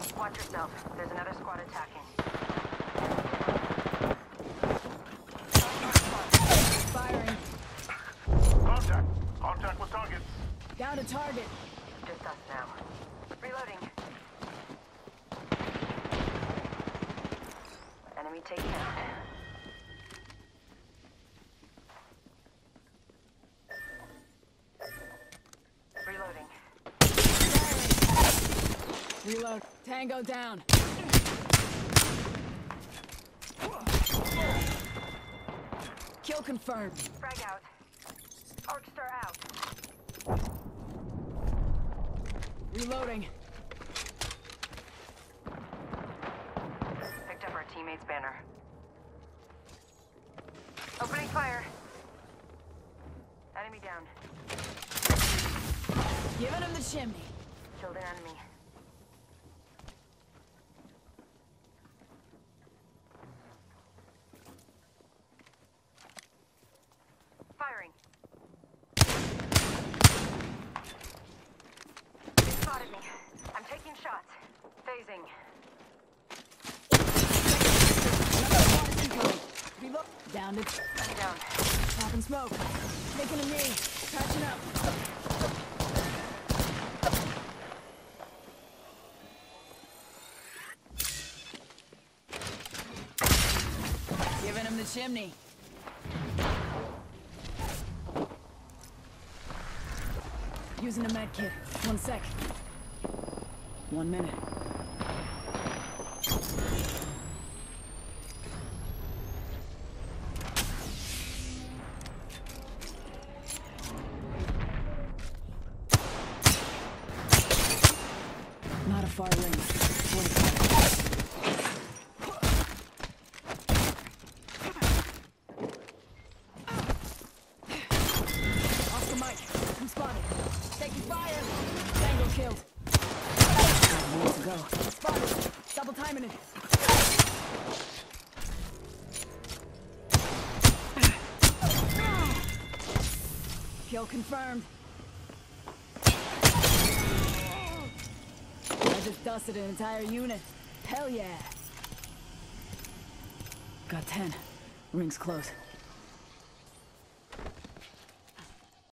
Watch yourself. There's another squad attacking. Firing. Contact. Contact with targets. Down to target. Just us now. Reloading. Enemy taken out. Reloading. Reload. Tango down. Kill confirmed. Frag out. Arcstar out. Reloading. Picked up our teammate's banner. Opening fire. Enemy down. Giving him the chimney. Killed an enemy. Firing. They spotted me. I'm taking shots. Phasing. Reload. Down to I'm down. popping smoke. Taking a knee. Patching up. Giving him the chimney. Using a med kit. 1 sec. 1 minute. Not a far range. 45. Oscar Mike, I'm spotted. Taking fire. Tango killed. Got 1 minute to go. Spotted. Double timing it. Kill confirmed. I just dusted an entire unit. Hell yeah. Got 10. Ring's close.